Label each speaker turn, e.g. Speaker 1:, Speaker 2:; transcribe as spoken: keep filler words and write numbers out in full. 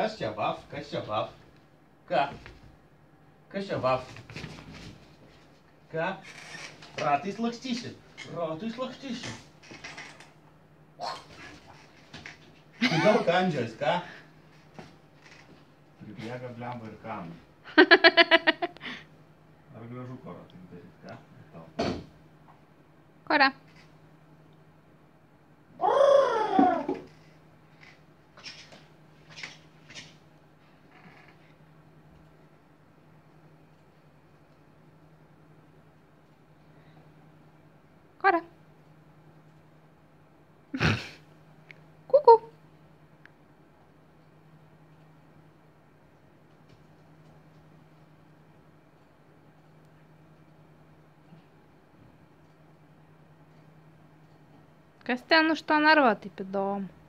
Speaker 1: Kas čia vaf? Kas čia vaf? Ką? Kas čia vaf? Ką? Ratais lakstysi. Ratais lakstysi. Tu gal kandžias, ką? Pribėga blemba ir kam. Ar gražu korą taip daryt, ką? Tau.
Speaker 2: Kora. Kora. Kuku. Kas ten už to narva taip įdomu?